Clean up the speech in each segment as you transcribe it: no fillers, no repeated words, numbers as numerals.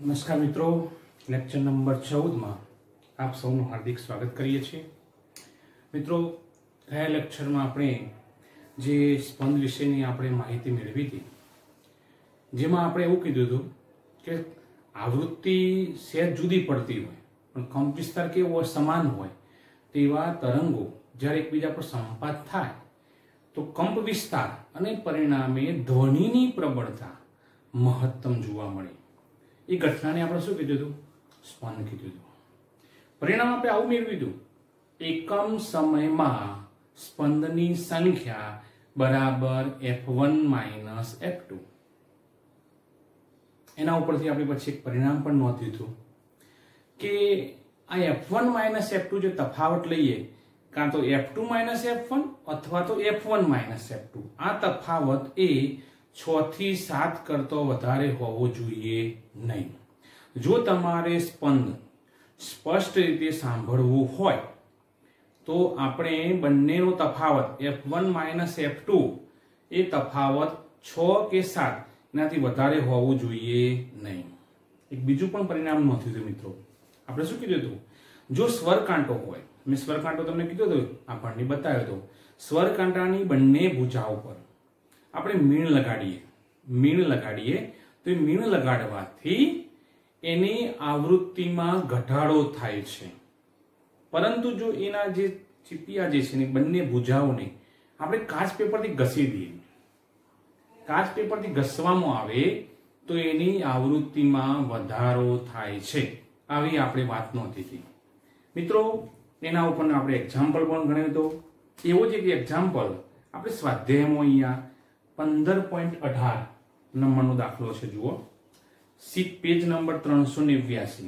नमस्कार मित्रों, lecture number 14 में आप सबનું हार्दिक स्वागत करीए છીએ। मित्रों, ગયા લેક્ચરમાં આપણે જે સ્પંદ વિશેની આપણે માહિતી મેળવી હતી, જેમાં આપણે એવું કીધું હતું કે આવૃત્તિ સહેજ જુદી પડતી હોય પણ કંપ વિસ્તાર કેવો હોય, સમાન હોય, તેવા તરંગો જ્યારે એકબીજા પર સંપાત થાય તો કંપ વિસ્તાર અને પરિણામે ધ્વનિની પ્રબળતા મહત્તમ જોવા મળે। એ ઘટનાને આપણે શું કીધું હતું? સ્પંદ કીધું હતું। પરિણામ આપણે આવું મેળવ્યું હતું, એકમ સમયમાં સ્પંદની સંખ્યા બરાબર f1 માઇનસ f2। એના ઉપરથી આપણે પછી એક પરિણામ પણ નોંધ્યું હતું કે આ f1 માઇનસ f2 જે તફાવત લઈએ, કાં તો f2 માઇનસ f1 અથવા તો f1 માઇનસ f2, આ તફાવત એ 6 થી 7 કરતો વધારે હોવો જોઈએ નહીં। જો તમારે સ્પંદ સ્પષ્ટ રીતે સાંભળવું હોય તો આપણે બંનેનો તફાવત f1 માઇનસ f2 એ તફાવત 6 કે 7 એનાથી વધારે હોવું જોઈએ નહીં। એક બીજું પણ પરિણામ નોંધ્યું હતું મિત્રો। આપણે શું કીધું હતું? જો સ્વરકાંટો હોય, મેં સ્વરકાંટો તમને કીધું હતું, આપણને બતાવ્યો હતો, સ્વરકાંટાની બંને ભુજાઓ પર આપણે મીણ લગાડીએ તો એ મીણ લગાડવાથી એની આવૃત્તિમાં ઘટાડો થાય છે। પરંતુ જો એના જે ચીપિયા જે છે ને બંને ભુજાઓને આપણે કાચ પેપરથી ઘસી દઈએ, કાચ પેપરથી ઘસવામાં આવે તો એની આવૃત્તિમાં વધારો થાય છે। આવી આપણે વાત નોંધી હતી મિત્રો। એના ઉપર આપણે એક્ઝામ્પલ પણ ગણ્યો હતો। એવો જ એક એક્ઝામ્પલ આપણે સ્વાધ્યાયમાં અહીંયા 15.18 નંબરનો દાખલો છે, જુઓ, પેજ નંબર 389।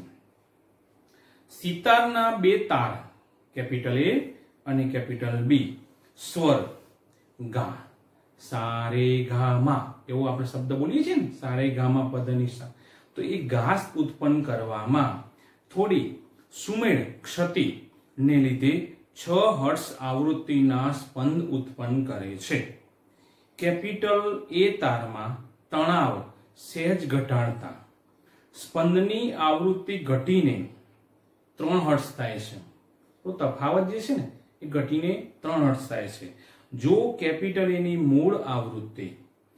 સિતારના બે તાર કેપિટલ એ અને કેપિટલ બી સ્વર ગા સારે ગા માં, એવો આપણે શબ્દ બોલીએ છીએ ને, સારે ગા માં પદની સા, તો એ ઘાસ ઉત્પન્ન કરવામાં થોડી સુમેળ ક્ષતિ ને લીધે 6 હર્ટ્ઝ આવૃત્તિના સ્પંદ ઉત્પન્ન કરે છે। કેપિટલ એ તારમાં તણાવ સહેજ ઘટાડતા સ્પંદની આવૃત્તિ ઘટીને 3 હર્ટ્ઝ થાય છે। તો તફાવત જે છે ને એ ઘટીને 3 હર્ટ્ઝ થાય છે। જો કેપિટલ એની મૂળ આવૃત્તિ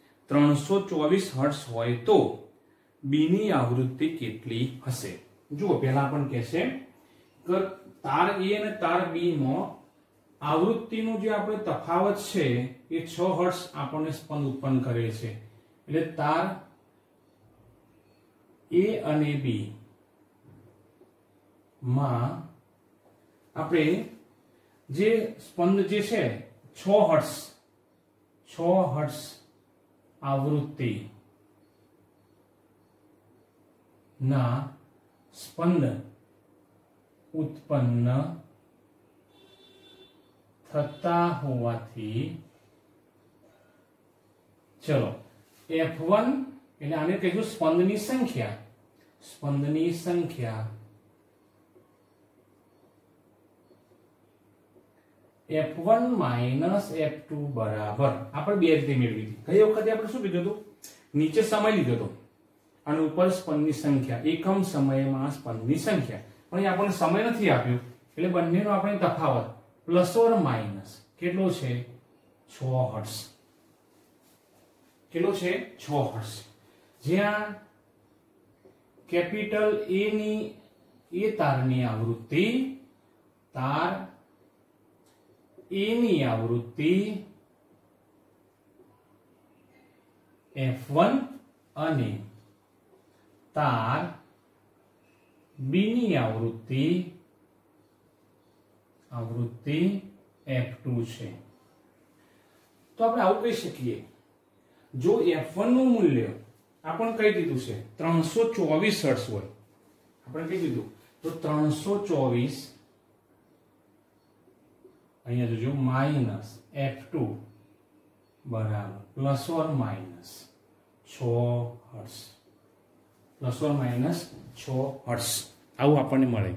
324 હર્ટ્ઝ હોય તો બીની આવૃત્તિ કેટલી હશે? જુઓ, પહેલા પણ કહેશે કે તાર એ અને તાર બી માં આવૃત્તિનો જે આપણે તફાવત છે એ 6 હર્ટ્ઝ આપણને સ્પંદ ઉત્પન્ન કરે છે। એટલે તાર એ અને બી માં આપણે જે સ્પંદ જે છે 6 હર્ટ્ઝ આવૃત્તિ ના સ્પંદ ઉત્પન્ન થતા હોવાથી, ચલો, f1 એટલે આને કહીશું સ્પંદની સંખ્યા f1 માઇનસ f2 બરાબર આપણે બે રીતે મેળવી હતી। કઈ વખતે આપણે શું કીધું હતું? નીચે સમય લીધો હતો અને ઉપર સ્પંદની સંખ્યા, એકમ સમયમાં સ્પંદની સંખ્યા, પણ એ આપણને સમય નથી આપ્યો એટલે બંનેનો આપણે તફાવત પ્લસ ઓર માઇનસ કેટલો છે? 6 હર્ટ્ઝ। કેટલો છે? 6 હર્ટ્ઝ। જ્યાં કેપિટલ એ ની એ તારની આવૃત્તિ, તાર એ ની આવૃત્તિ f1 અને તાર બી ની આવૃત્તિ f2 છે। તો આપણે આવું કહી શકીએ, જો f1 નું મૂલ્ય આપણે કહી દીધું છે 324 હર્ટ્ઝ હોય, આપણે કહી દીધું તો 324 અહીંયા જોજો માઇનસ f2 બરાબર plus or minus 6 hertz, plus or minus 6 hertz આવું આપણને મળે।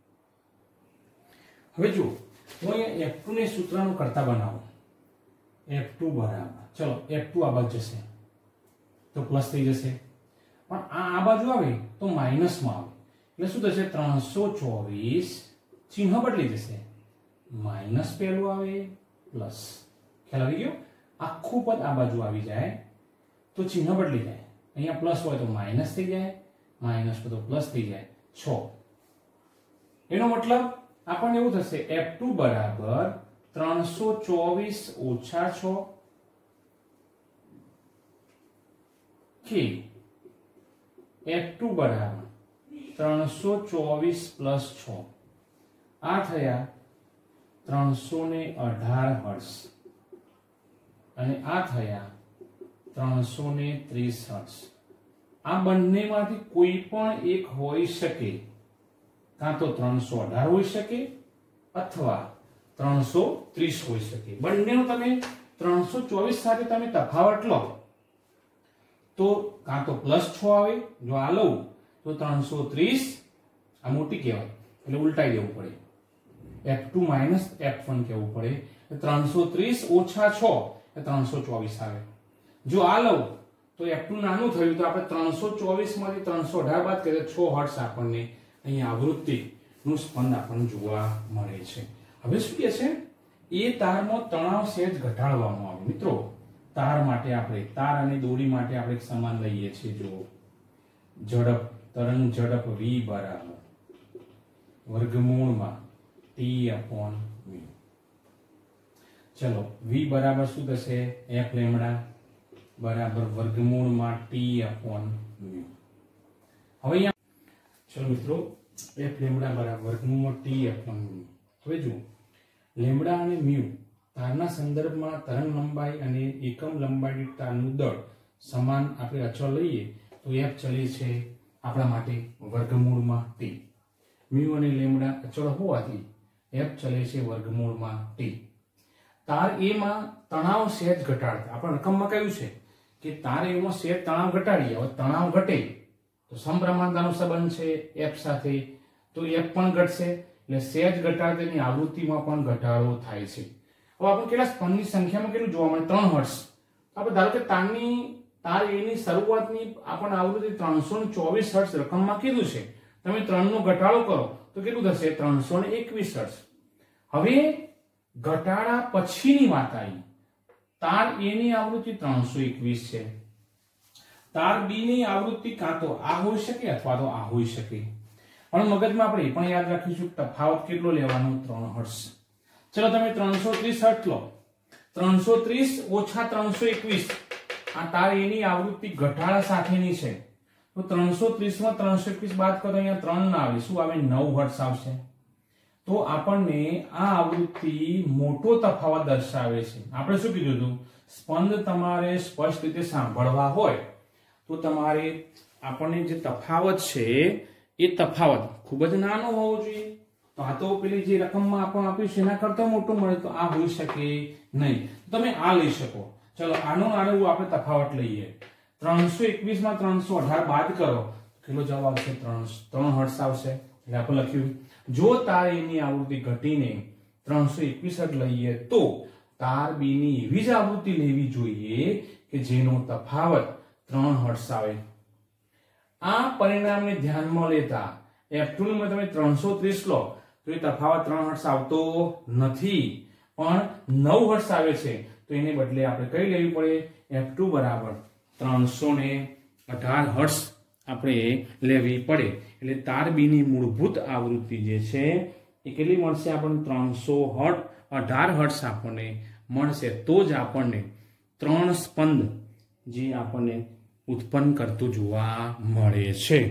હવે જો હું અહીંયા f2 ને સૂત્રનું કરતા બનાવું, f2 બરાબર, ચલો f2 આ બાજુ જશે તો પ્લસ થઈ જશે પણ આ બાજુ આવે તો માઇનસમાં આવે એટલે શું થશે 324 ચિહ્ન બદલી જશે માઇનસ પહેલું આવે પ્લસ ખ્યાલ આવી ગયો આખું પદ આ બાજુ આવી જાય તો ચિહ્ન બદલી જાય અહીંયા પ્લસ હોય તો માઇનસ થઈ જાય માઇનસ હોય તો પ્લસ થઈ જાય 6 એનો મતલબ આપણને એવું થશે f2 બરાબર 324 ઓછા 6 કે f2 બરાબર 324 પ્લસ 6 આ થયા 318 હર્ટ્ઝ અને આ થયા 330 હર્ટ્ઝ આ બંનેમાંથી કોઈ પણ એક હોઈ શકે કાં તો 318 હોઈ શકે અથવા 330 હોઈ શકે બંનેનો તમે 324 સાથે તમે તફાવત લો તો કાં તો +6 આવે જો આ લઉં તો 330 આ મોટી કહેવાય એટલે ઉલટાઈ દેવું પડે f2 f1 કહેવું પડે 330 ઓછા 6 એ 324 આવે જો આ લઉં તો f2 નાનું થયું તો આપણે 324 માંથી 318 બાદ કરીએ 6 હર્ટ્ઝ આપણને અહીંયા આવૃત્તિ નું સ્પંદ આપણને જોવા મળે છે હવે શું કહે છે એ તારમાં તણાવ સહેજ ઘટાડવામાં આવે મિત્રો તાર માટે આપણે તાર અને દોરી માટે આપણે એક સમાન લઈએ છીએ જો ઝડપ તરંગ ઝડપ v બરાબર વર્ગમૂળમાં t/μ ચલો v બરાબર શું થશે f લેમ્બડા બરાબર વર્ગમૂળમાં t/μ હવે અહીંયા ચલો મિત્રો f લેમ્બડા બરાબર વર્ગમૂળમાં t/μ હવે જો લેમ્બડા અને મ્યુ તારના સંદર્ભમાં તરંગ લંબાઈ અને એકમ લંબાઈ દીઠ તારનું દળ સમાન આપણે અચળ લઈએ તો f ચલે છે આપણા માટે વર્ગમૂળમાં t મ્યુ અને લેમ્બડા અચળ હોવાથી f ચલે છે વર્ગમૂળમાં t તાર a માં તણાવ સહેજ ઘટાડતા આપણે રકમમાં કહ્યું છે કે તાર a માં સહેજ તણાવ ઘટાડીએ હવે તણાવ ઘટે તો સમપ્રમાણતાનો સંબંધ છે f સાથે તો f પણ ઘટશે એટલે સહેજ ઘટાડે તેની આવૃત્તિમાં પણ ઘટાડો થાય છે હવે આપણે કેટલા સ્પંદની સંખ્યામાં કેટલું જોવા મળે 3 હર્ટ્ઝ આપણે ધારો કે તાર a ની શરૂઆતની આપણને આવૃત્તિ 324 હર્ટ્ઝ રકમમાં કીધું છે તમે 3 નો ઘટાડો કરો તો કેટલું થશે 321 હર્ટ્ઝ હવે ઘટાડા પછીની વાત આવી તાર a ની આવૃત્તિ 321 છે તાર b ની આવૃત્તિ કાં તો આ હોઈ શકે અથવા તો આ હોઈ શકે પણ મગજમાં આપણે એ પણ યાદ રાખીશું તફાવત કેટલો લેવાનો 3 હર્ટ્ઝ ચલો તમે 330 હર્ટ્ઝ લો 330 ઓછા 321 આ તાર a ની આવૃત્તિ ઘટાડા સાથેની છે તો 330 માં 321 બાદ કરો અહીંયા 3 ના આવે શું આવે 9 હર્ટ્ઝ આવશે તો આપણને આ આવૃત્તિ મોટો તફાવત દર્શાવે છે આપણે શું કીધું હતું સ્પંદ તમારે સ્પષ્ટ રીતે સાંભળવા હોય તો તમારે આપણને જે તફાવત છે એ તફાવત ખૂબ જ નાનો હોવો જોઈએ તો આ તો પેલી જે રકમમાં આપણે આપ્યું છે એના કરતા મોટો મળે તો આ હોઈ શકે નહીં તમે આ લઈ શકો ચલો આનો આપણે તફાવત લઈએ 321 માં 318 બાદ કરો કેટલો જવાબ આવશે 3 હર્ટ્ઝ આવશે એટલે આપણે લખ્યું જો તાર a ની આવૃત્તિ ઘટીને 321 હર્ટ્ઝ લઈએ તો તાર b ની એવી જ આવૃત્તિ લેવી જોઈએ કે જેનો તફાવત 3 હર્ટ્ઝ આવે આ પરિણામને ધ્યાનમાં લેતા f2 માં તમે 330 લો તો એ તફાવત 3 હર્ટ્ઝ આવતો નથી પણ 9 હર્ટ્ઝ આવે છે તો એને બદલે આપણે કઈ લેવી પડે f2 બરાબર 318 હર્ટ્ઝ આપણે લેવી પડે એટલે તાર b ની મૂળભૂત આવૃત્તિ જે છે એ કેટલી મળશે આપણને 318 હર્ટ્ઝ આપણને મળશે તો જ આપણને 3 સ્પંદ જે આપણને ઉત્પન્ન કરતું જોવા મળે છે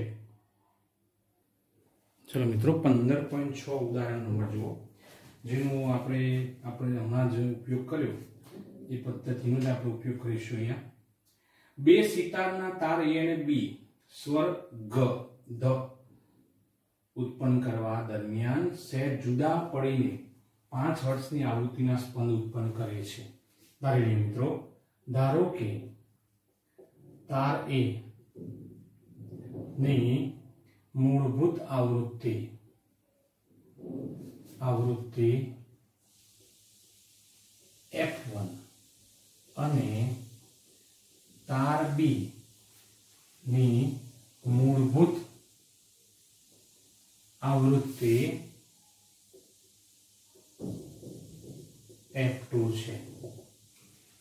ચલો મિત્રો 15.6 ઉદાહરણ નંબર જુઓ જેનો આપણે હમણાં જ ઉપયોગ કર્યો એ પદ્ધતિનો જ આપણે ઉપયોગ કરીશું અહીંયા બે સિતારના તાર a અને b સ્વર ગ ધ ઉત્પન્ન કરવા દરમિયાન સહેજ જુદા પડીને 5 હર્ટ્ઝની આવૃત્તિના સ્પંદ ઉત્પન્ન કરે છે ધારી લઈએ મિત્રો ધારો કે તાર a ની મૂળભૂત આવૃત્તિ f1 અને તાર b ની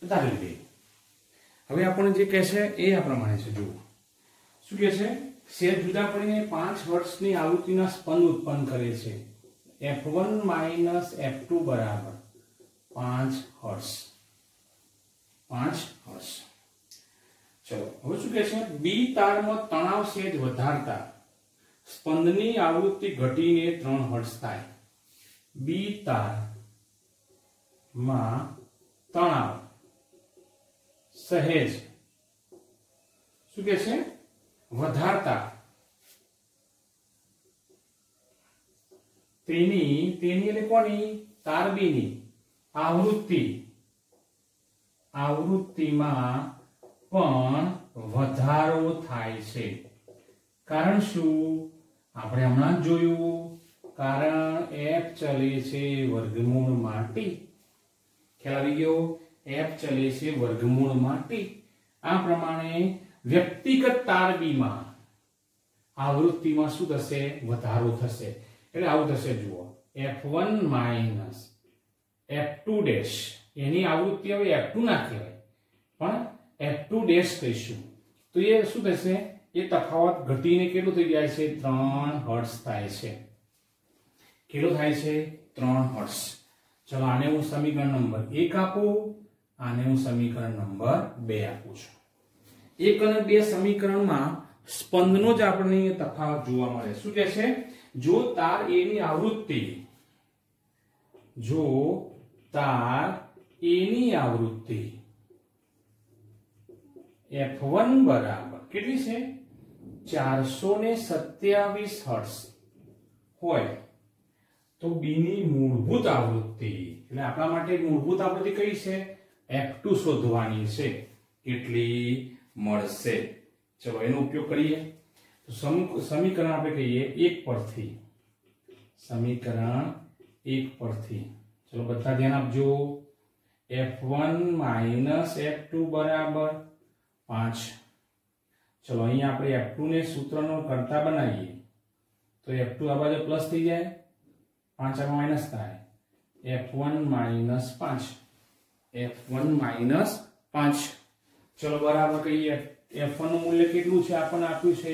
ધારી લઈએ। હવે આપણને જે કહે છે એ આ પ્રમાણે છે, જુઓ શું કહે છે, સેજ જુદા પડીને 5 હર્ટ્ઝની આવૃત્તિના સ્પંદ ઉત્પન્ન કરે છે। F1 માઇનસ F2 બરાબર 5 હર્ટ્ઝ, 5 હર્ટ્ઝ। ચલો હવે શું કહે છે, બી તારમાં તણાવ સેજ વધારતા સ્પંદની આવૃત્તિ ઘટીને 3 હર્ટ્ઝ થાય। બી તારમાં તણાવ સહેજ શું કહે છે, વધારતા તેની એટલે કોની, તાર બીની આવૃત્તિમાં પણ વધારો થાય છે। કારણ શું, આપણે હમણાં જ જોયું, કારણ f ચલે છે વર્ગમૂળમાં t। ખ્યાલ આવી ગયો, f ચલે છે વર્ગમૂળમાં t। આ પ્રમાણે વ્યક્તિગત તાર બીમાં આવૃત્તિમાં શું થશે, વધારો થશે। એટલે આવું થશે, જુઓ F1 માઇનસ F2 ડેશ, એની આવૃત્તિ હવે F2 ના કહેવાય પણ F2 ડેશ કહીશું, તો એ શું થશે, એ તફાવત ઘટીને કેટલું થઈ જાય છે, 3 હર્ટ્ઝ થાય છે। કેટલું થાય છે, 3 હર્ટ્ઝ। ચલો આને હું સમીકરણ નંબર 1 આપું, આને હું સમીકરણ નંબર 2 આપું છું। 1 અને 2 સમીકરણમાં સ્પંદનો જ આપણને તફાવત જોવા મળે। શું કહે છે, જો તાર A ની આવૃત્તિ, જો તાર A ની આવૃત્તિ F1 બરાબર કેટલી છે, 427 હર્ટ્ઝ હોય તો B ની મૂળભૂત આવૃત્તિ, એટલે આપણા માટે મૂળભૂત આવૃત્તિ કઈ છે, F2 શોધવાની છે, કેટલી મળશે। ચલો એનો ઉપયોગ કરીએ, તો સમીકરણ આપણે કહીએ 1 પરથી, સમીકરણ 1 પરથી, ચલો બધા ધ્યાન આપજો, F1 માઇનસ F2 બરાબર 5। ચલો અહીંયા આપણે F2 ને સૂત્રનો કરતા બનાવીએ તો F2 આ બાજુ પ્લસ થઈ જાય, 5 આ માઇનસ થાય, F1 માઇનસ 5, F1 માઇનસ 5। ચલો બરાબર કહીએ, F1 નું મૂલ્ય કેટલું છે, આપણને આપ્યું છે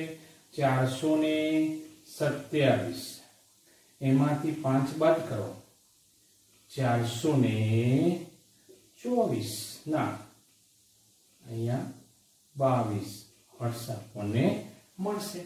427, એમાંથી 5 બાદ કરો, 424 ના અહીંયા 22 હર્ટ્ઝ આપણને મળશે,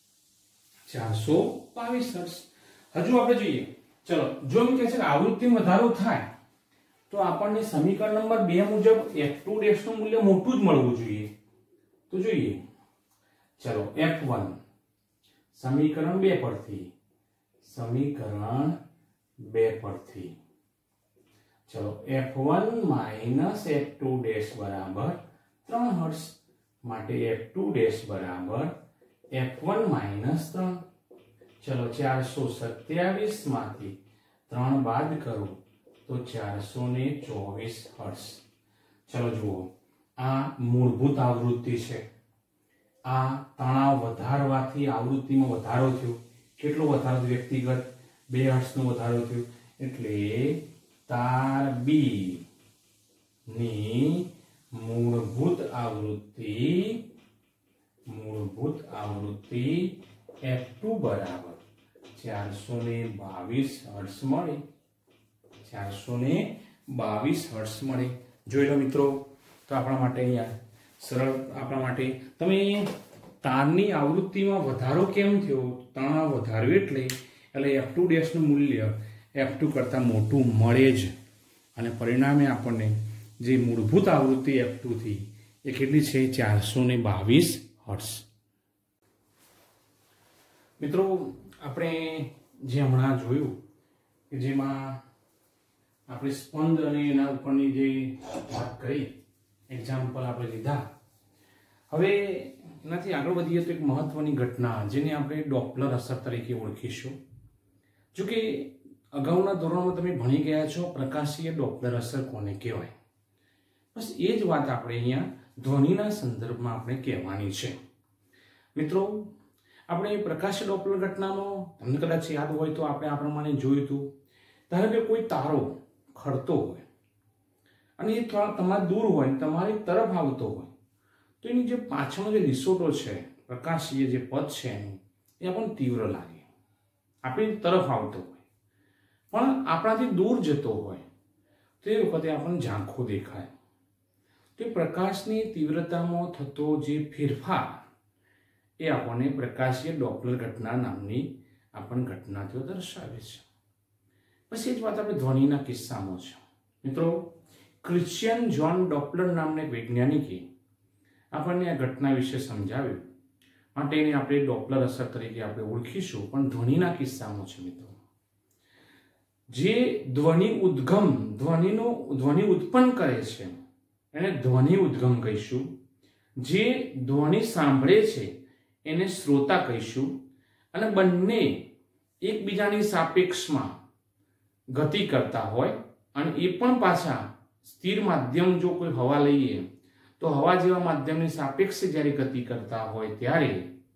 422 હર્ટ્ઝ। હજુ આપણે જોઈએ, ચલો જો એમ કહે છે કે આવૃત્તિમાં વધારો થાય તો આપણને સમીકરણ નંબર 2 મુજબ F2 ડેશ નું મૂલ્ય મોટું જ મળવું જોઈએ। તો જોઈએ, ચલો F1 સમીકરણ 2 પરથી, સમીકરણ 2 પરથી, ચલો F1 માઇનસ F2 ડેશ બરાબર 3 હર્ટ્ઝ, માટે F2 ડેશ બરાબર F1 માઇનસ 3। ચલો 427 માંથી 3 બાદ કરો તો 424 હર્ટ્ઝ। ચલો જુઓ, આ મૂળભૂત આવૃત્તિ છે, આ તણાવ વધારવાથી આવૃત્તિમાં વધારો થયો, કેટલો વધારો થયો, વ્યક્તિગત 2 હર્ટ્ઝનો વધારો થયો, એટલે તાર બી ની મૂળભૂત આવૃત્તિ F2 બરાબર 422 હર્ટ્ઝ મળે, 422 હર્ટ્ઝ મળે। જોઈ લો મિત્રો, તો આપણા માટે અહીંયા સરળ, આપણા માટે તમે તારની આવૃત્તિમાં વધારો કેમ થયો, તણાવ વધાર્યો એટલે F2 ડેશ નું મૂલ્ય F2 કરતા મોટું મળે જ, અને પરિણામે આપણને જે મૂળભૂત આવૃત્તિ F2 થી એ કેટલી છે, 422 હર્ટ્ઝ। મિત્રો આપણે જે હમણાં જોયું કે જેમાં આપણે સ્પંદ અને એના ઉપરની જે વાત કરી, એક્ઝામ્પલ આપણે લીધા, હવે એનાથી આગળ વધીએ તો એક મહત્વની ઘટના જેને આપણે ડોપલર અસર તરીકે ઓળખીશું। જો કે અગાઉના ધોરણમાં તમે ભણી ગયા છો પ્રકાશીય ડોપલર અસર કોને કહેવાય, બસ એ જ વાત આપણે અહીંયા ધ્વનિના સંદર્ભમાં આપણે કહેવાની છે। મિત્રો આપણે પ્રકાશીય ડોપલર ઘટનામાં તમને કદાચ યાદ હોય તો આપણે આ પ્રમાણે જોયું હતું, ધારો કે કોઈ તારો ખડતો હોય અને એ થોડા તમારે દૂર હોય, તમારી તરફ આવતો હોય, તો એની જે પાછળનો જે લીસોટો છે, પ્રકાશીય જે પદ છે એનું, એ આપણને તીવ્ર લાગે, આપણી તરફ આવતો હોય, પણ આપણાથી દૂર જતો હોય તો એ વખતે આપણને ઝાંખો દેખાય. તો પ્રકાશની તીવ્રતામાં થતો જે ફેરફાર એ આપણને પ્રકાશીય ડોપલર ઘટના નામની આપણને ઘટના તેઓ દર્શાવે છે. પછી એ જ વાત આપણે ધ્વનિના કિસ્સામાં છે. મિત્રો, ક્રિશ્ચિયન જ્હોન ડોપલર નામના એક વૈજ્ઞાનિકે આપણને આ ઘટના વિશે સમજાવ્યું, માટે એને આપણે ડોપલર અસર તરીકે આપણે ઓળખીશું. પણ ધ્વનિના કિસ્સામાં છે મિત્રો, જે ધ્વનિ ઉદ્ગમ, ધ્વનિ ઉત્પન્ન કરે છે એને ધ્વનિ ઉદ્ગમ કહીશું. જે ધ્વનિ સાંભળે છે એને શ્રોતા કહીશું. અને બંને એકબીજાની સાપેક્ષમાં ગતિ કરતા હોય, અને એ પણ પાછા સ્થિર માધ્યમ, જો કોઈ હવા લઈએ તો હવા જેવા માધ્યમની સાપેક્ષે જ્યારે ગતિ કરતા હોય ત્યારે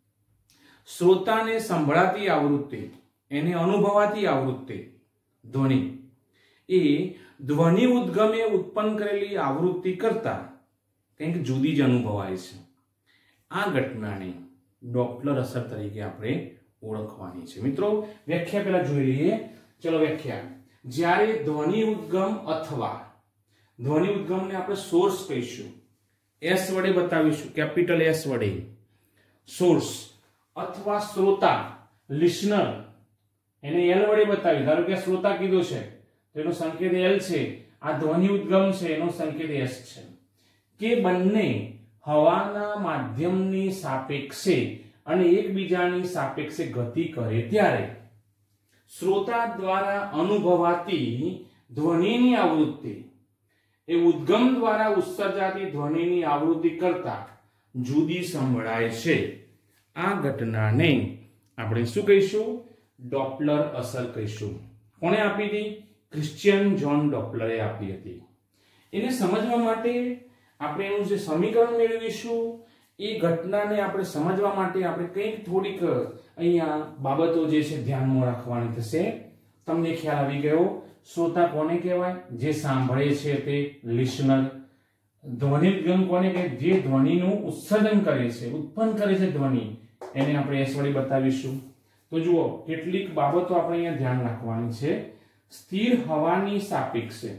શ્રોતાને સંભળાતી આવૃત્તિ, એને અનુભવાતી આવૃત્તિ ધ્વનિ, એ ધ્વનિ ઉદ્ગમે ઉત્પન્ન કરેલી આવૃત્તિ કરતા કંઈક જુદી જ અનુભવાય છે. આ ઘટનાને ડોપલર અસર તરીકે આપણે ઓળખવાની છે. મિત્રો, વ્યાખ્યા પહેલા જોઈ લઈએ. ચલો વ્યાખ્યા. જ્યારે ધ્વનિ ઉદ્ગમ અથવા ધ્વનિ ઉદ્ગમને આપણે સોર્સ કહીશું, એસ વડે બતાવીશું, કેપિટલ એસ વડે સોર્સ, અથવા શ્રોતા લિસનર, એને એલ વડે બતાવી. ધારો કે શ્રોતા કીધો છે તો એનો સંકેત એલ છે, આ ધ્વનિ ઉદ્ગમ છે એનો સંકેત એસ છે. કે બંને હવાના માધ્યમની સાપેક્ષે અને એકબીજાની સાપેક્ષે ગતિ કરે ત્યારે શ્રોતા દ્વારા અનુભવાતી ધ્વનિની આવૃત્તિ એ ઉદ્ગમ દ્વારા ઉત્સર્જાતી ધ્વનિની આવૃત્તિ કરતા જુદી સંભળાય છે. આ ઘટનાને આપણે શું કહીશું? ડોપલર અસર કહીશું. કોણે આપી હતી? ક્રિશ્ચિયન જ્હોન ડોપલરે આપી હતી. એને સમજવા માટે આપણે એનું જે સમીકરણ મેળવીશું, એ ઘટનાને આપણે સમજવા માટે આપણે કંઈક થોડીક અહીંયા બાબતો જે છે ધ્યાનમાં રાખવાની થશે. તમને ખ્યાલ આવી ગયો? શ્રોતા કોને કહેવાય? જે સાંભળે છે તે લિસનર. ધ્વનિ ઉદ્ગમ કોને કહે? જે ધ્વનિનું ઉત્સર્જન કરે છે, ઉત્પન્ન કરે છે ધ્વનિ, એને આપણે એસ વડે બતાવીશું. તો જુઓ, કેટલીક બાબતો આપણે અહીંયા ધ્યાન રાખવાની છે. સ્થિર હવાની સાપેક્ષે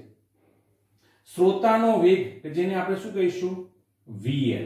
શ્રોતાનો વેગ, કે જેને આપણે શું કહીશું? VL.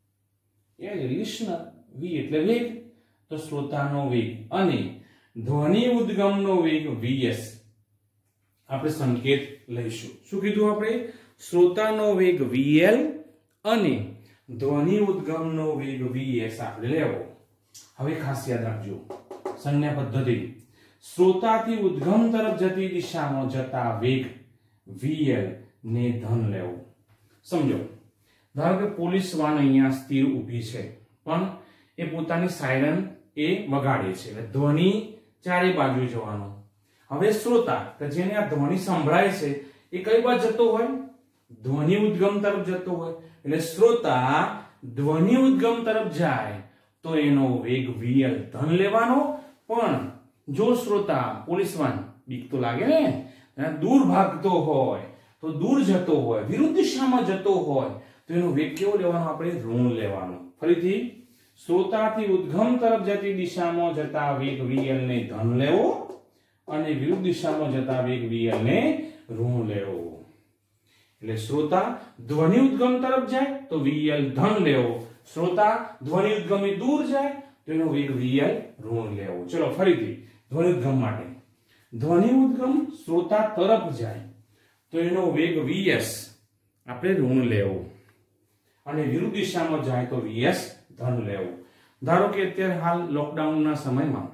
એ લિસનર, V એટલે વેગ, તો શ્રોતાનો વેગ, અને ધ્વનિ ઉદ્ગમનો વેગ VS આપણે સંકેત લઈશું. શું કીધું આપણે? શ્રોતાનો વેગ VL અને ધ્વનિ ઉદ્ગમનો વેગ VS આપણે લેવો. હવે ખાસ યાદ રાખજો, સંજ્ઞા પદ્ધતિ. શ્રોતાથી ઉદ્ગમ તરફ જતી દિશામાં જતા વેગ VL ને ધન લેવું. સમજો, ધારો કે પોલીસ વાન અહીંયા સ્થિર ઊભી છે, પણ એ પોતાની સાયરન એ વગાડે છે, એટલે ધ્વનિ ચારે બાજુ જવાનો. હવે શ્રોતા, કે જેને આ ધ્વનિ સંભળાય છે, એ કઈ બાજુ જતો હોય? ધ્વનિ ઉદ્ગમ તરફ જતો હોય. એટલે શ્રોતા ધ્વનિ ઉદ્ગમ તરફ જાય તો એનો વેગ VL ધન લેવાનો. પણ જો શ્રોતા પોલીસવાન, બીક તો લાગે ને, દૂર ભાગતો હોય, તો દૂર જતો હોય, વિરુદ્ધ દિશામાં જતો હોય, તો એનો વેગ કેવો લેવાનો? આપણે ઋણ લેવાનો. ફરીથી, શ્રોતાથી ઉદ્ગમ તરફ જતી દિશામાં જતા વેગ VL ને ધન લેવો, અને વિરુદ્ધ દિશામાં જતા વેગ VL ને ઋણ લેવો. એટલે શ્રોતા ધ્વનિ ઉદ્ગમ તરફ જાય તો VL ધન લેવો, શ્રોતા ધ્વનિ ઉદ્ગમથી દૂર જાય તો એનો વેગ VL ઋણ લેવો. ચલો ફરીથી ધ્વનિ ઉદ્ગમ માટે. ધ્વનિ ઉદ્ગમ શ્રોતા તરફ જાય તો એનો વેગ VS આપણે ઋણ લેવો, અને વિરુદ્ધ દિશામાં જાય તો VS ધન લેવો. ધારો કે અત્યારે હાલ લોકડાઉનના સમયમાં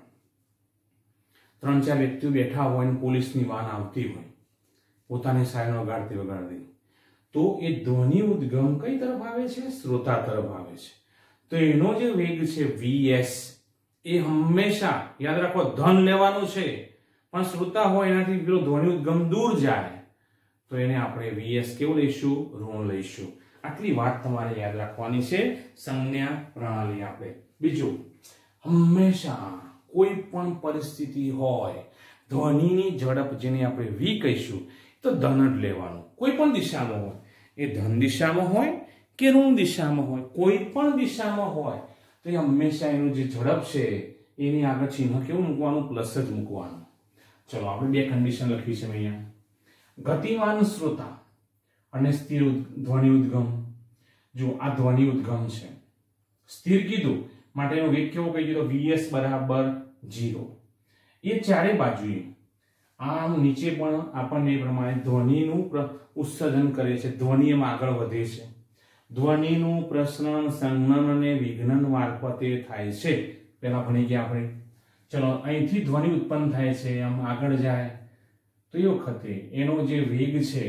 3-4 વ્યક્તિઓ બેઠા હોય અને પોલીસની વાન આવતી હોય, પોતાની સાયરન વગાડતી, તો એ ધ્વનિ ઉદ્ગમ કઈ તરફ આવે છે? શ્રોતા તરફ આવે છે. તો એનો જે વેગ છે VS, એ હંમેશા યાદ રાખો ધન લેવાનું છે, પણ શ્રોતા હોય એનાથી પેલો ધ્વનિ ઉદ્ગમ દૂર જાય તો એને આપણે VS કેવું લઈશું? ઋણ લઈશું. આટલી વાત તમારે યાદ રાખવાની છે. સંજ્ઞા પ્રણાલી આપણે. બીજું, હંમેશા કોઈ પણ પરિસ્થિતિ હોય, ધ્વનિની ઝડપ જેને આપણે V કહીશું, તો ધન જ લેવાનું, કોઈ પણ દિશામાં હોય, એ ધન દિશામાં હોય કે ઋણ દિશામાં હોય, કોઈ પણ દિશામાં હોય તો એ હંમેશા એનું જે ઝડપ છે એની આગળ ચિહ્ન કેવું મૂકવાનું? પ્લસ જ મૂકવાનું. ચલો આપણે બે કન્ડિશન લખી છે અહીંયા. ગતિમાન શ્રોતા અને સ્થિર ધ્વનિ ઉદ્ગમ. જો આ ધ્વનિ ઉદ્ગમ છે, સ્થિર કીધું માટે એનો વેગ કેવો કહી દીધો? vs બરાબર 0. એ ચારે બાજુએ આમ નીચે પણ આપણને એ પ્રમાણે ધ્વનિનું ઉત્સર્જન કરે છે, ધ્વનિ એમ આગળ વધે છે. ધ્વનિનું પ્રસરણ સંઘનન અને વિઘ્નન મારફતે થાય છે. પેલા ભણી ગયા આપણે. ચલો અહીંથી ધ્વનિ ઉત્પન્ન થાય છે, આમ આગળ જાય તો એ વખતે એનો જે વેગ છે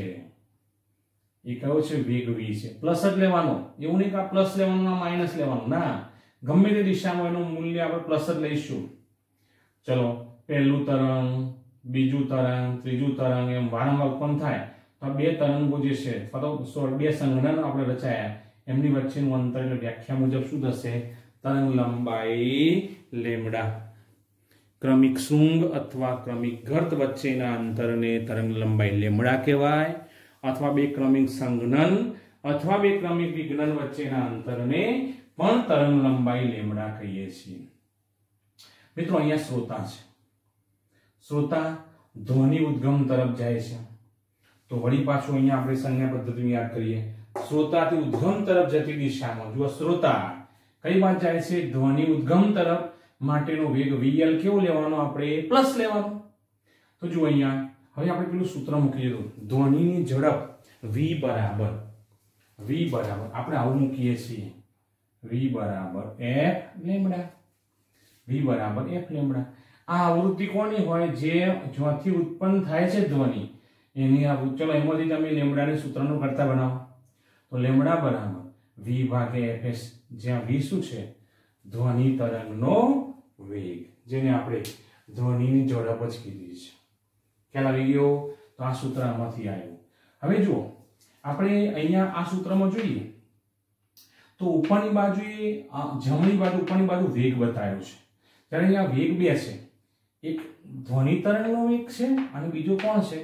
એ કયો છે? વેગ v છે. પ્લસ જ લેવાનો, એવું નહીં કે આ પ્લસ લેવાનું આ માઇનસ લેવાનું, ના, ગમે તે દિશામાં એનું મૂલ્ય આપણે પ્લસ જ લઈશું. ચલો પહેલું તરંગ, બીજું તરંગ, ત્રીજું તરંગ એમ વારંવાર ઉત્પન્ન થાય તો બે તરંગો જે છે અથવા બે સંઘનન આપણે રચાયા એમની વચ્ચેનું અંતર એટલે વ્યાખ્યા મુજબ શું થશે? તરંગ લંબાઈ લેમ્ડા. ક્રમિક શૃંગ અથવા ક્રમિક ગર્ત વચ્ચેના અંતરને તરંગ લંબાઈ લેમ્ડા કહેવાય, અથવા બે ક્રમિક સંઘનન અથવા બે ક્રમિક વિઘ્નન વચ્ચેના અંતરને પણ તરંગ લંબાઈ લેમ્ડા કહીએ છીએ. મિત્રો અહીંયા શ્રોતા છે. શ્રોતા ધ્વનિ ઉદ્ગમ તરફ જાય છે તો વળી પાછું અહીંયા આપણે સંજ્ઞા પદ્ધતિ યાદ કરીએ. શ્રોતાથી ઉદ્ગમ તરફ જતી દિશામાં જો શ્રોતા કઈ બાજુ જાય છે? ધ્વનિ ઉદ્ગમ તરફ માટેનો વેગ vl કેવો લેવાનો? આપણે પ્લસ લેવાનો. તો જો અહીંયા હવે આપણે પેલું સૂત્ર મૂકી દીધું, ધ્વનિની ઝડપ v બરાબર આપણે આવું મૂકીએ છીએ, v બરાબર f લેમ્ડા. v બરાબર f લેમ્ડા. આ આવૃત્તિ કોની હોય? જે જ્યાંથી ઉત્પન્ન થાય છે ધ્વનિ એની આવૃત્તિ. ચલો એમાંથી તમે લેમ્ડાને સૂત્રનું કરતા બનાવો તો લેમ્ડા બરાબર v ભાગ્યા fs, જ્યાં v શું છે? ધ્વનિ તરંગનો વેગ, જેને આપણે ધ્વનિની ઝડપ જ કીધી છે. ખ્યાલ આવી ગયો? તો આ સૂત્ર આમાંથી આવ્યું. હવે જુઓ આપણે અહીંયા આ સૂત્રમાં જોઈએ તો ઉપરની બાજુએ જમણી બાજુ ઉપરની બાજુ વેગ બતાવ્યો છે, ત્યારે અહીંયા વેગ બે છે. એક ધ્વનિ તરંગનો વેગ છે અને બીજો કોણ છે?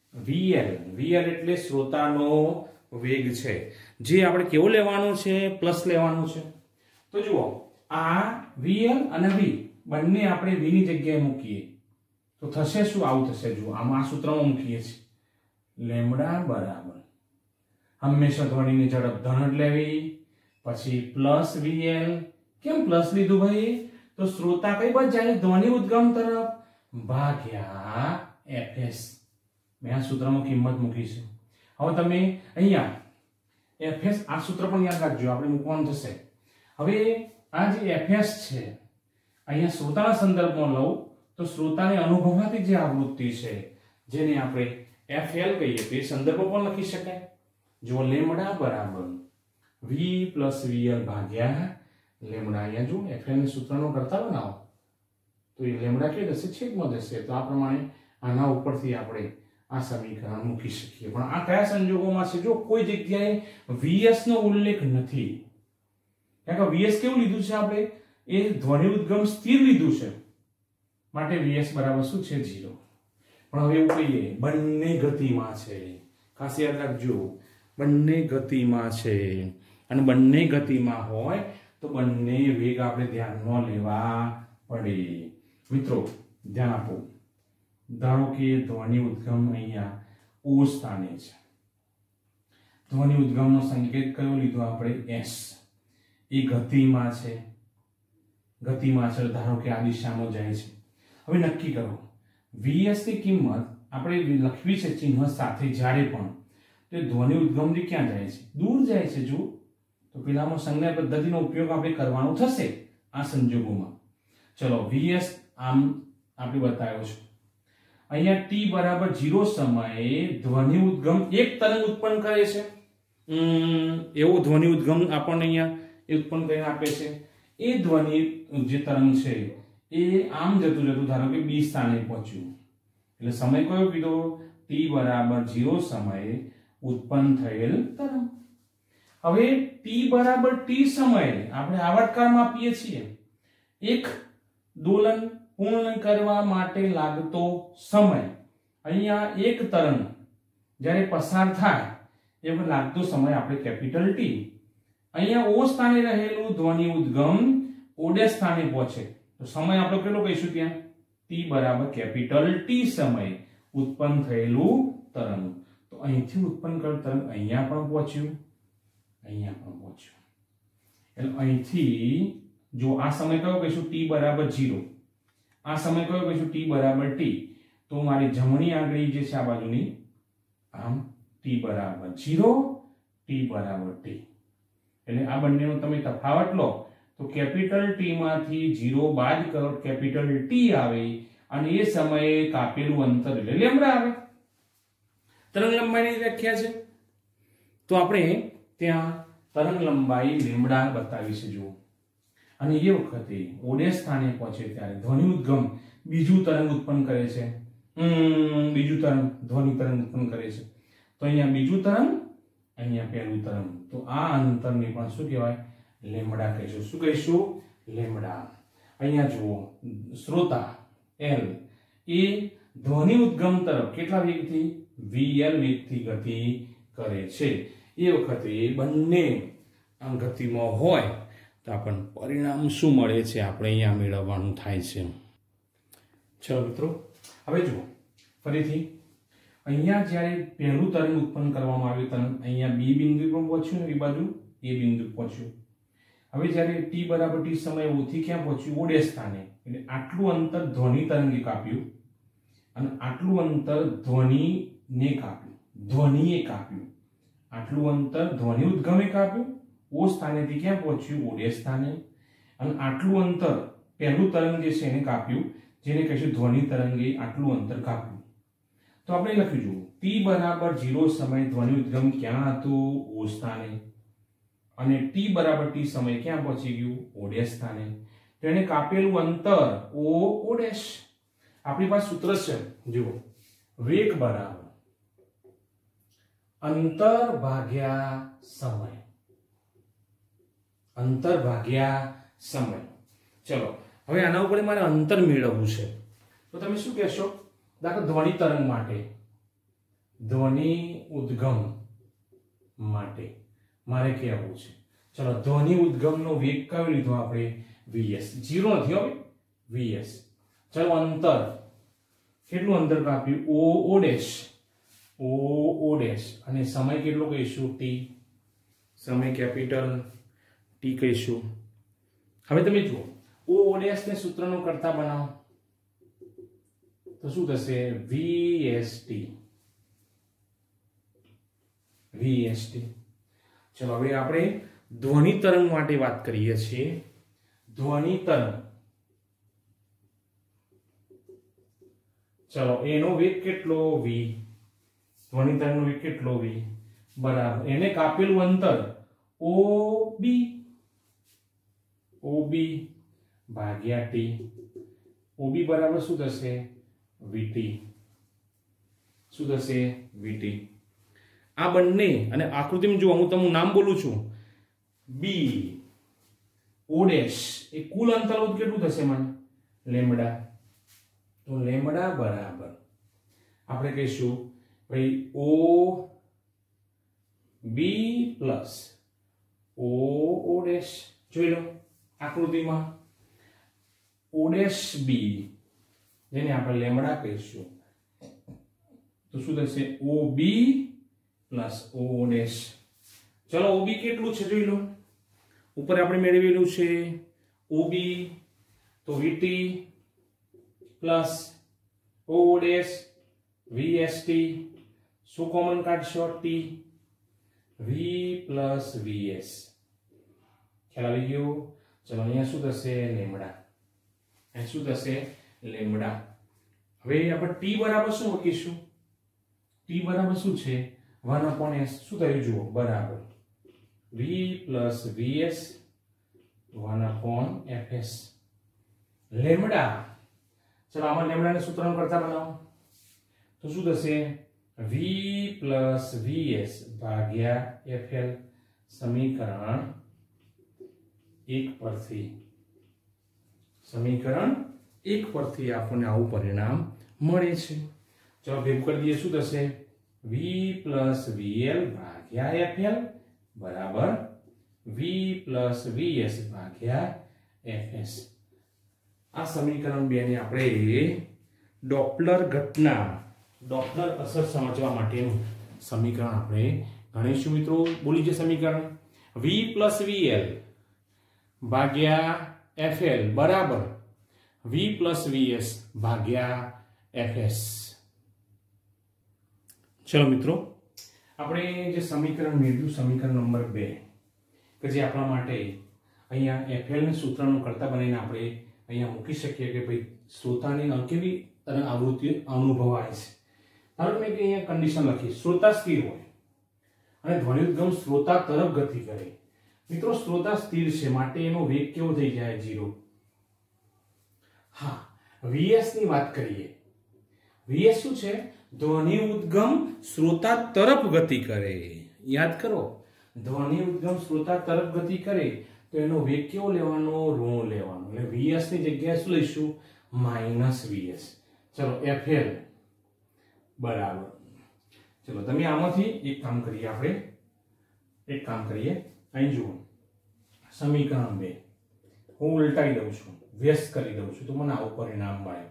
vl એટલે શ્રોતાનો વેગ છે, જે આપણે કેવો લેવાનો છે? પ્લસ લેવાનો છે. તો જુઓ આ vl અને v બંને આપણે v ની જગ્યાએ મૂકીએ તો થશે શું? આવું થશે. જુઓ આમાં આ સૂત્રમાં મૂકીએ છીએ, લેમ્ડા બરાબર હંમેશા ધ્વનિની ઝડપ ધન જ લેવી, પછી પ્લસ vl. કેમ પ્લસ લીધું ભાઈ? તો શ્રોતા કઈ બાજુ જાય? ધ્વનિ ઉદ્ગમ તરફ ભાગ્યા fs. મેં આ સૂત્રમાં કિંમત મૂકી છે. હવે તમે અહીંયા fs આ સૂત્ર પણ યાદ રાખજો, આપણે મૂકવાનું થશે. હવે આ જે fs છે અહીંયા શ્રોતાના સંદર્ભમાં લઉં તો શ્રોતાને અનુભવાતી જે આવૃત્તિ છે જેને આપણે fl કહીએ તે સંદર્ભમાં પણ લખી શકાય. જો લેમ્ડા બરાબર v પ્લસ vl ભાગ્યા લેમ્ડા. અહીંયા જો fl ને સૂત્રનો કરતા બનાવો તો એ લેમ્ડા કે જશે? છેદમાં જશે. તો આ પ્રમાણે આના ઉપરથી આપણે આ સમીકરણ મૂકી શકીએ. પણ આ કયા સંજોગોમાં છે? જો કોઈ જગ્યાએ vs નો ઉલ્લેખ નથી, કારણ કે vs કેવું લીધું છે આપણે? એ ધ્વનિ ઉદ્ગમ સ્થિર લીધું છે માટે vs બરાબર શું છે? 0. પણ હવે એવું કહીએ બંને ગતિમાં છે, ખાસ યાદ રાખજો બંને ગતિમાં છે, અને બંને ગતિમાં હોય તો બંને વેગ આપણે ધ્યાનમાં લેવા પડે. મિત્રો ધ્યાન આપો, ધારો કે ધ્વનિ ઉદ્ગમ અહીંયા o સ્થાને છે. ધ્વનિ ઉદ્ગમનો સંકેત કયો લીધો આપણે? s. એ ગતિમાં છે, ધારો કે આ દિશામાં જાય છે. હવે નક્કી કરો vs ની કિંમત આપણે લખવી છે ચિહ્ન સાથે, જ્યારે પણ તો ધ્વનિ ઉદ્ગમથી ક્યાં જાય છે? દૂર જાય છે. જો તો પેલામાં સંજ્ઞા પદ્ધતિનો ઉપયોગ આપણે કરવાનો થશે આ સંજોગોમાં. ચલો vs આમ આપણે બતાવ્યો છે. અહીંયા t બરાબર 0 સમયે ધ્વનિ ઉદ્ગમ એક તરંગ ઉત્પન્ન કરે છે. એવો ધ્વનિ ઉદ્ગમ આપણને અહીંયા ઉત્પન્ન કરીને આપે છે. એ ધ્વનિ જે તરંગ છે એ આમ જતું ધારો કે b સ્થાને પહોંચ્યું, એટલે સમય કયો કીધો? t બરાબર 0 સમયે ઉત્પન્ન થયેલ તરંગ. હવે t બરાબર t સમયે આપણે આવર્તકાળમાં આપીએ છીએ. એક દોલન પૂર્ણ કરવા માટે લાગતો સમય, અહીંયા એક તરંગ જ્યારે પસાર થાય એ વખત લાગતો સમય આપણે કેપિટલ ટી. અહીંયા ઓ સ્થાને રહેલું ધ્વનિ ઉદ્ગમ ઓડે સ્થાને પહોંચે તો સમય આપણે કેટલો કહીશું ત્યાં ટી બરાબર કેપિટલ ટી સમય ઉત્પન્ન થયેલું તરંગ. તો અહીંથી ઉત્પન્ન કરેલું તરંગ અહીંયા પણ પહોંચ્યું, અહીંયા પણ પહોંચ્યું. એટલે અહીંથી જો આ સમય કયો કહીશું ટી બરાબર 0, આ સમય કયો કહીશું ટી બરાબર ટી, તો મારી જમણી આંગળી જે છે આ બાજુની આમ ટી બરાબર 0, ટી બરાબર ટી. એટલે આ બંનેનો તમે તફાવત લો તો કેપિટલ ટી માંથી 0 બાદ કરો કેપિટલ ટી આવે અને એ સમયે કાપેલું અંતર એટલે લેમ્ડા આવે. તરંગ લંબાઈની વ્યાખ્યા છે તો આપણે ત્યાં તરંગ લંબાઈ લેમ્ડા બતાવી છે. જુઓ, અને એ વખતે ઓડે સ્થાને પહોંચે ત્યારે ધ્વનિ ઉદ્ગમ બીજું તરંગ ઉત્પન્ન કરે છે. બીજું તરંગ ધ્વનિ તરંગ ઉત્પન્ન કરે છે. તો અહીંયા બીજું તરંગ, અહીંયા પહેલું તરંગ. તો આ અંતરને પણ શું કહેવાય લેમ્ડા કહીશું. શું કહીશું લેમ્ડા. અહીંયા જુઓ શ્રોતા L એ ધ્વનિ ઉદ્ગમ તરફ કેટલા વેગથી VL વેગથી ગતિ કરે છે. એ વખતે બંને આમ ગતિમાં હોય તો આપણને પરિણામ શું મળે છે આપણે અહીંયા મેળવવાનું થાય છે. ચલો મિત્રો, હવે જુઓ ફરીથી અહીંયા જ્યારે પહેલું તરંગ ઉત્પન્ન કરવામાં આવ્યું તરંગ અહીંયા B બિંદુ પર પહોંચ્યું ને એ બાજુ A બિંદુ પહોંચ્યું. હવે જ્યારે t બરાબર t સમય ઓથી ક્યાં પહોંચ્યું ઓડે સ્થાને. એટલે આટલું અંતર ધ્વનિ તરંગે કાપ્યું અને આટલું અંતર ધ્વનિને કાપ્યું, ધ્વનિએ કાપ્યું. આટલું અંતર ધ્વનિ ઉદ્ગમે કાપ્યું, ઓ સ્થાનેથી ક્યાં પહોંચ્યું ઓડે સ્થાને. અને આટલું અંતર પહેલું તરંગ જે છે એને કાપ્યું, જેને કહીશું ધ્વનિ તરંગે આટલું અંતર કાપ્યું. તો આપણે લખ્યું જુઓ t બરાબર 0 સમય ધ્વનિ ઉદ્ગમ ક્યાં હતું ઓ સ્થાને અને t બરાબર t સમય ક્યાં પહોંચી ગયું ઓડે સ્થાને. તો એને કાપેલું અંતર o ઓડેશ. આપણી પાસે સૂત્ર છે જુઓ વેગ બરાબર અંતર ભાગ્યા સમય, અંતર ભાગ્યા સમય. ચલો હવે આના ઉપર મારે અંતર મેળવવું છે તો તમે શું કહેશો? દાખલા ધ્વનિ તરંગ માટે, ધ્વનિ ઉદ્ગમ માટે મારે કહેવું છે. ચલો ધ્વનિ ઉદ્ગમનો વેગ કયો લીધો આપણે vs, 0 નથી હવે vs. ચલો અંતર કેટલું અંતર કાપ્યું o ડેશ, o ડેશ અને સમય કેટલો કહીશું t, સમય કેપિટલ t કહીશું. હવે તમે જુઓ o ડેશ ને સૂત્રનો કરતા બનાવો તો શું થશે vst, vst. ચલો હવે આપણે ધ્વનિ તરંગ માટે વાત કરીએ છીએ. ધ્વનિ તરંગ ચલો એનો વેગ કેટલો v, ધ્વનિ તરંગનો વેગ કેટલો v બરાબર એને કાપેલું અંતર ob, ob ભાગ્યા t. ob બરાબર શું થશે vt, શું થશે vt. આ બંને અને આકૃતિમાં જો હું તમને નામ બોલું છું b o ડેશ એ કુલ અંતર કેટલું થશે મને લેમ્ડા. તો લેમ્ડા બરાબર આપણે કહીશું ભાઈ o b plus o dash. જોઈ લો આકૃતિમાં o ડેશ b જેને આપણે લેમ્ડા કહીશું તો શું થશે ob પ્લસ o ડેશ. ચલો ob કેટલું છે જોઈ લો. ઉપર આપણે મેળવેલું છે ob તો vt plus o dash vst. શું કોમન કાઢશો t, v પ્લસ vs. ખ્યાલ આવી ગયો? ચલો અહીંયા શું થશે લેમ્ડા, અહીં શું થશે લેમ્ડા. હવે આપણે t બરાબર શું લખીશું? t બરાબર શું છે 1/s. શું થયું જુઓ બરાબર v plus vs 1/fs lambda. ચલો આમાં લેમ્ડાને સૂત્રનો કરતા બનાવો તો શું થશે v પ્લસ vs ભાગ્યા fl. સમીકરણ 1 પરથી, સમીકરણ 1 પરથી આપણને આવું પરિણામ મળે છે. ચલો ભેગું કરી દઈએ શું થશે v પ્લસ વીએલ ભાગ્યા એફએલ બરાબર v પ્લસ વીએસ ભાગ્યા એફએસ. આ સમીકરણ 2 ને આપણે ડોપલર ઘટના, ડોપલર અસર સમજવા માટેનું સમીકરણ આપણે ગણીશું મિત્રો. બોલી જે સમીકરણ v પ્લસ વીએલ ભાગ્યા એફએલ બરાબર v પ્લસ વીએસ ભાગ્યા એફએસ. ચલો મિત્રો, આપણે જે સમીકરણ મેળવ્યું સમીકરણ નંબર 2 કે જે આપણા માટે અહીંયા એફએલ ને સૂત્રનું કરતા બનાવીને આપણે અહીંયા મૂકી શકીએ કે ભાઈ શ્રોતાની કેવી તરંગ આવૃત્તિ અનુભવાય છે. ધારો કે અહીંયા કન્ડિશન લખી, શ્રોતા સ્થિર હોય અને ધ્વનિઉદ્ગમ શ્રોતા તરફ ગતિ કરે. મિત્રો શ્રોતા સ્થિર છે માટે એનો વેગ કેવો થઈ જાય? 0. હા, વીએસ ની વાત કરીએ. વીએસ શું છે? ધ્વનિ ઉદ્ગમ શ્રોતા તરફ ગતિ કરે. યાદ કરો, ધ્વનિ ઉદ્ગમ શ્રોતા તરફ ગતિ કરે તો એનો વેગ કેવો લેવાનો? ઋણ લેવાનો. એટલે વીએસ ની જગ્યાએ શું લઈશું? -વીએસ. ચલો એફએલ બરાબર, ચલો તમે આમાંથી એક કામ કરીએ, આપણે એક કામ કરીએ. અહીં જુઓ સમીકરણ 2 હું ઉલટાઈ દઉં છું, વ્યસ્ત કરી દઉં છું તો મને આવું પરિણામ મળે.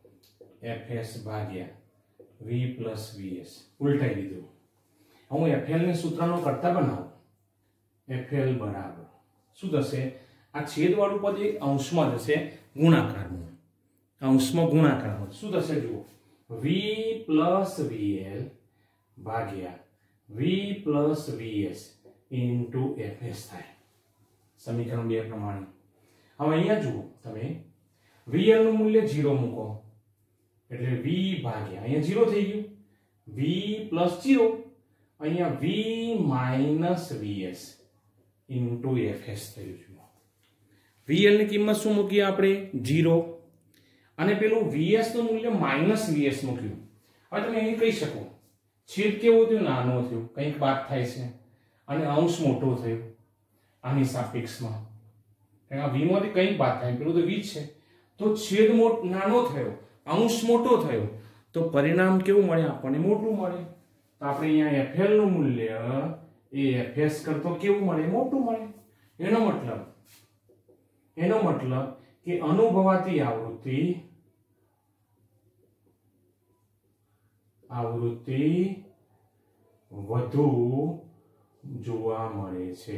fs ભાગ્યા v પ્લસ વીએસ ઉલટાઈ દીધું. હું fl ને સૂત્રનો કરતા બનાવું. fl બરાબર શું થશે? આ છેદવાળું પદ એ અંશમાં જશે, ગુણાકારમાં. અંશમાં ગુણાકારમાં શું થશે? જુઓ v પ્લસ વીએલ ભાગ્યા v plus VS into fs થાય સમીકરણ 2 પ્રમાણે. હવે અહીંયા જુઓ તમે vl નું મૂલ્ય 0 મૂકો એટલે v ભાગ્યા અહીંયા 0 થઈ ગયું, v પ્લસ 0 અહીંયા v minus VS into fs થયું છે. vl ની કિંમત શું મૂકી આપણે? 0 અને પેલું vs નું મૂલ્ય માઇનસ વીએસ મૂક્યું. હવે તમે અહીં કહી શકો છેદ કેવો થયો? નાનો થયો, કંઈક બાદ થાય છે અને અંશ મોટો થયો આની સાપેક્ષમાં. આ v માંથી કંઈક બાદ થાય, પેલું તો v છે તો છેદ નાનો થયો, અંશ મોટો થયો તો પરિણામ કેવું મળે? આપણને મોટું મળે. તો આપણે અહીંયા fl નું મૂલ્ય એ fs કરતો કેવું મળે? મોટું મળે. એનો મતલબ કે અનુભવાતી આવૃત્તિ વધુ જોવા મળે છે,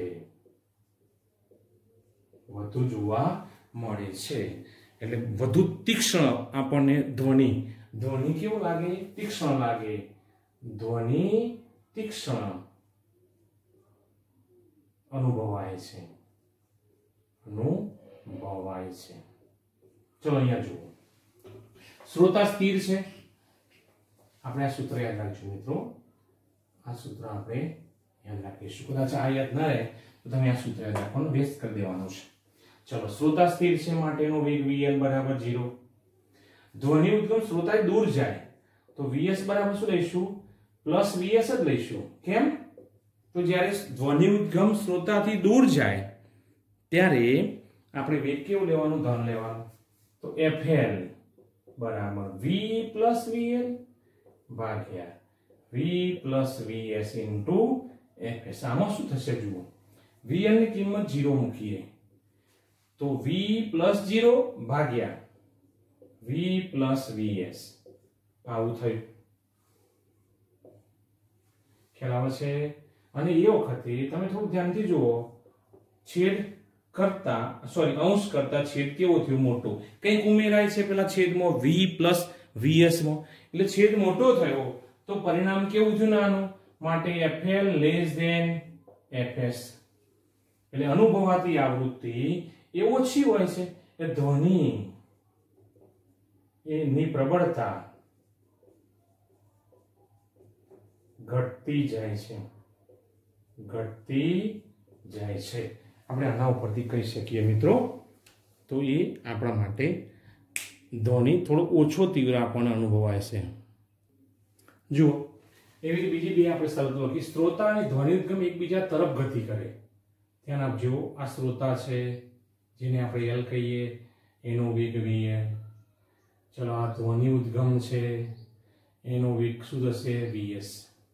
વધુ જોવા મળે છે. એટલે વધુ તીક્ષ્ણ આપણને ધ્વનિ કેવું લાગે? તીક્ષ્ણ લાગે. ધ્વનિ તીક્ષ્ણ અનુભવાય છે. ચલો અહીંયા જુઓ, શ્રોતા સ્થિર છે. આપણે આ સૂત્ર યાદ રાખજો મિત્રો, આ સૂત્ર આપણે યાદ રાખીશું. કદાચ આ યાદ ના રહે તો તમે આ સૂત્ર યાદ રાખવાનું, વ્યસ્ત કરી દેવાનું છે. ચલો શ્રોતા સ્થિર છે માટેનો વેગ vl બરાબર 0. ધ્વનિ ઉદ્ગમ શ્રોતા દૂર જાય તો vs બરાબર શું લઈશું? પ્લસ વીએસ જ લઈશું. કેમ? તો જ્યારે ધ્વનિ ઉદ્ગમ શ્રોતાથી દૂર જાય ત્યારે આપણે વેગ કેવું લેવાનું? ધન લેવાનું. તો fl બરાબર v પ્લસ વીએલ ભાગ્યા v plus VS into fs. આમાં શું થશે? જુઓ vl ની કિંમત 0 મૂકીએ તો v પ્લસ 0 ભાગ્યા v પ્લસ વીએસ આવું થયું. ખ્યાલ આવે છે? અને એ વખતે તમે થોડું ધ્યાનથી જુઓ, અંશ કરતા છેદ કેવો થયો? મોટો. કંઈક ઉમેરાય છે પેલા છેદમાં v પ્લસ વીએસ માં, એટલે છેદ મોટો થયો તો પરિણામ કેવું થયું? નાનું. માટે fl લેસ ધેન fs. એટલે અનુભવાતી આવૃત્તિ એ ઓછી હોય છે, એ ધ્વનિ એની પ્રબળતા ઘટતી જાય છે. આપણે આના ઉપરથી કહી શકીએ મિત્રો, તો એ આપણા માટે ધ્વનિ થોડો ઓછો તીવ્ર આપણને અનુભવાય છે. જુઓ એવી બીજી બે આપણે શરતો લખી. શ્રોતા અને ધ્વનિ ઉદ્ગમ એકબીજા તરફ ગતિ કરે. ધ્યાન આપજો, આ શ્રોતા છે જેને આપણે L કહીએ, એનો વેગ vl. ચલો આ ધ્વનિ ઉદ્ગમ છે, એનો વેગ શું થશે? vs.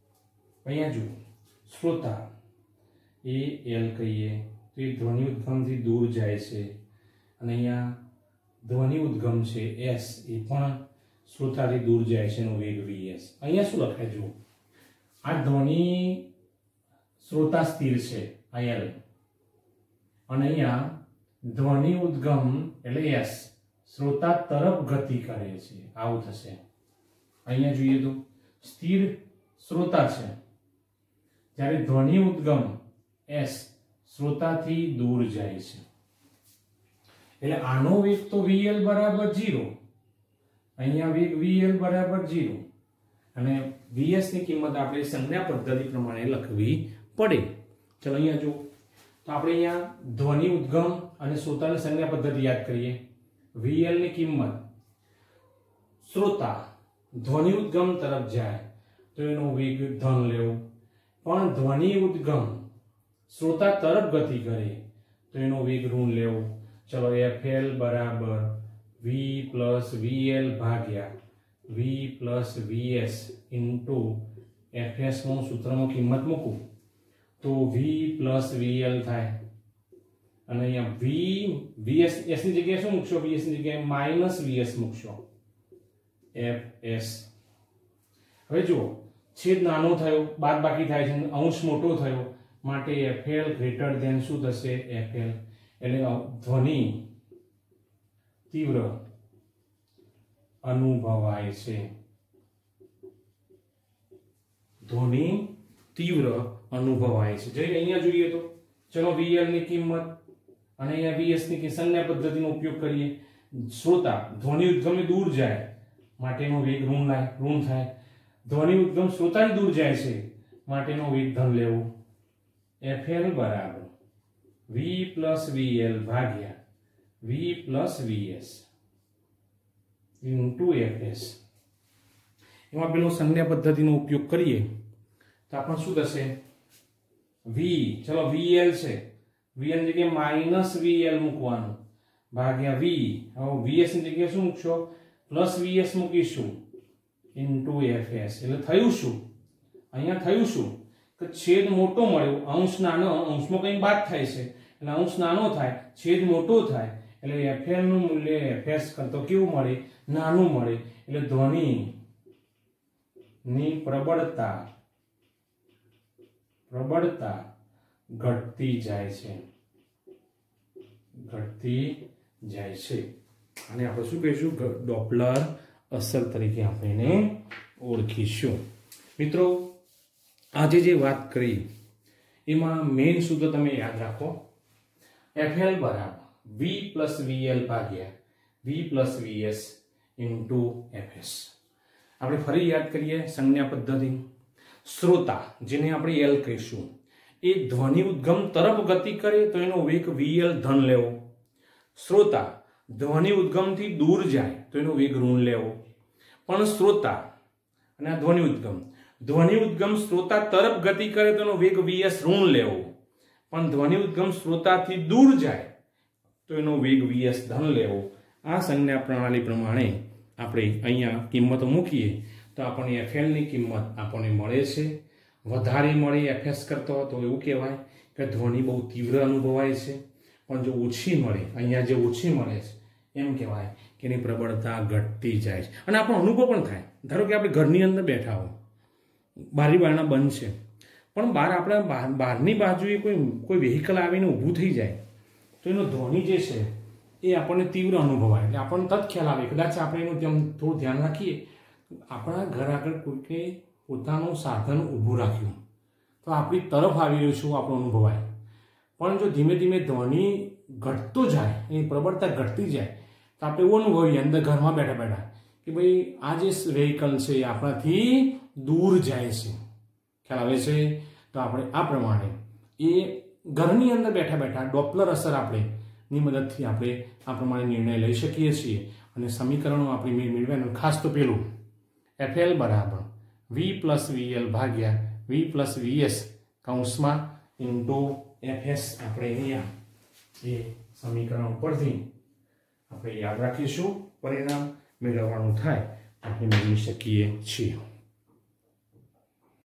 અહીંયા જુઓ શ્રોતા એ એલ કહીએ તો એ ધ્વનિ ઉદ્ગમથી દૂર જાય છે અને અહીંયા ધ્વનિ ઉદ્ગમ છે એસ એ પણ શ્રોતાથી દૂર જાય છે એનો વેગ વીએસ. અહીંયા શું લખાય જુઓ આ ધ્વનિ શ્રોતા સ્થિર છે આ એલ અને અહીંયા ધ્વનિ ઉદ્ગમ એટલે એસ શ્રોતા તરફ ગતિ કરે છે આવું થશે. અહીંયા જોઈએ તો સ્થિર શ્રોતા છે જ્યારે ધ્વનિ ઉદ્ગમ એસ શ્રોતાથી દૂર જાય છે એટલે આનો વેગ તો વીએલ બરાબર 0, અહીંયા વેગ વીએલ બરાબર 0 અને વીએસ ની કિંમત આપણે સંજ્ઞા પદ્ધતિ પ્રમાણે લખવી પડે. ચલો અહીંયા જો તો આપણે અહીંયા ધ્વનિ ઉદ્ગમ અને શ્રોતાની સંજ્ઞા પદ્ધતિ યાદ કરીએ. વીએલ ની કિંમત શ્રોતા ધ્વનિ ઉદ્ગમ તરફ જાય તો એનો વેગ ધન લેવો, પણ ધ્વનિ ઉદ્ગમ શ્રોતા તરફ ગતિ કરે તો એનો વેગ ઋણ લેવો. ચલો fl બરાબર v પ્લસ vl ભાગ્યા v plus vs into fs નું સૂત્રમાં કિંમત મૂકું તો v પ્લસ vl થાય અને અહીંયા vs s ની જગ્યાએ શું મૂકશો? vs ની જગ્યાએ માઇનસ vs મૂકશો fs. હવે જુઓ છેદ નાનો થયો બાદબાકી થાય છે અંશ મોટો થયો માટે fl ગ્રેટર ધેન શું થશે? fl એટલે ધ્વનિ તીવ્ર અનુભવાય છે. ધ્વનિ તીવ્ર અનુભવાય છે. જો અહીંયા જોઈએ તો ચલો vl ની કિંમત અને અહીંયા vs ની સંજ્ઞા પદ્ધતિનો ઉપયોગ કરીએ. શ્રોતા ધ્વનિ ઉદ્ગમથી દૂર જાય માટેનો વેગ ઋણ થાય. ધ્વનિ ઉદ્ગમ શ્રોતાથી દૂર જાય છે માટેનો વેગ ધન લેવો. fl બરાબર v પ્લસ vl ભાગ્યા v plus vs into fs. એમાં પેલો સંજ્ઞા પદ્ધતિનો ઉપયોગ કરીએ તો આપણને શું થશે? v ચલો vl છે vl ની જગ્યાએ માઇનસ vl મૂકવાનું ભાગ્યા v. હવે vs ની જગ્યાએ શું મૂકશો? પ્લસ vs મૂકીશું ઇન્ટુ fs. એટલે થયું શું? અહીંયા થયું શું કે છેદ મોટો મળ્યો અંશ નાનો, અંશમાં કંઈ બાદ થાય છે એટલે અંશ નાનો થાય છેદ મોટો થાય એટલે fl નું મૂલ્ય fs કરતો કેવું મળે? નાનું મળે. એટલે ધ્વનિ ની પ્રબળતા ઘટતી જાય છે. અને આપણે શું કહીશું? ડોપલર અસર તરીકે આપણે એને ઓળખીશું. મિત્રો આજે જે વાત કરી એમાં મેઇન સૂત્ર તમે યાદ રાખો. fl બરાબર v પ્લસ vl ભાગ્યા v plus vs into fs. આપણે ફરી યાદ કરીએ સંજ્ઞા પદ્ધતિ. શ્રોતા જેને આપણે એલ કહીશું એ ધ્વનિ ઉદ્ગમ તરફ ગતિ કરે તો એનો વેગ vl ધન લેવો. શ્રોતા ધ્વનિ ઉદ્ગમથી દૂર જાય તો એનો વેગ ઋણ લેવો. પણ શ્રોતા અને આ ધ્વનિ ઉદ્ગમ શ્રોતા તરફ ગતિ કરે તો એનો વેગ vs ઋણ લેવો. પણ ધ્વનિ ઉદ્ગમ શ્રોતાથી દૂર જાય તો એનો વેગ vs ધન લેવો. આ સંજ્ઞા પ્રણાલી પ્રમાણે આપણે અહીંયા કિંમતો મૂકીએ તો આપણને fl ની કિંમત આપણને મળે છે. વધારે મળે fs કરતો તો એવું કહેવાય કે ધ્વનિ બહુ તીવ્ર અનુભવાય છે. પણ જો ઓછી મળે, અહીંયા જે ઓછી મળે છે એમ કહેવાય કે એની પ્રબળતા ઘટતી જાય છે. અને આપણો અનુભવ પણ થાય. ધારો કે આપણે ઘરની અંદર બેઠા હોય, બારી બારણા બંધ છે, પણ બહારની બાજુએ કોઈ વ્હીકલ આવીને ઊભું થઈ જાય તો એનો ધ્વનિ જે છે એ આપણને તીવ્ર અનુભવાય. એટલે આપણને તત ખ્યાલ આવે. કદાચ આપણે એનું થોડું ધ્યાન રાખીએ. આપણા ઘર આગળ કોઈકે પોતાનું સાધન ઊભું રાખ્યું તો આપણી તરફ આવી રહ્યું છું આપણો અનુભવાય. પણ જો ધીમે ધીમે ધ્વનિ ઘટતો જાય, એની પ્રબળતા ઘટતી જાય તો આપણે એવું અનુભવીએ અંદર ઘરમાં બેઠા બેઠા કે ભાઈ આ જે વ્હીકલ છે એ આપણાથી દૂર જાય છે. ખ્યાલ આવે છે? તો આપણે આ પ્રમાણે એ ઘરની અંદર બેઠા બેઠા ડોપલર અસર ની મદદથી આપણે આ પ્રમાણે નિર્ણય લઈ શકીએ છીએ. અને સમીકરણો આપણે મેળવ્યાનું ખાસ તો પેલું fl બરાબર v પ્લસ vl ભાગ્યા v પ્લસ vs કૌંસમાં ઇન્ટુ fs. આપણે અહીંયા એ સમીકરણ ઉપરથી આપણે યાદ રાખીશું. પરિણામ મેળવવાનું થાય આપણે મેળવી શકીએ છીએ.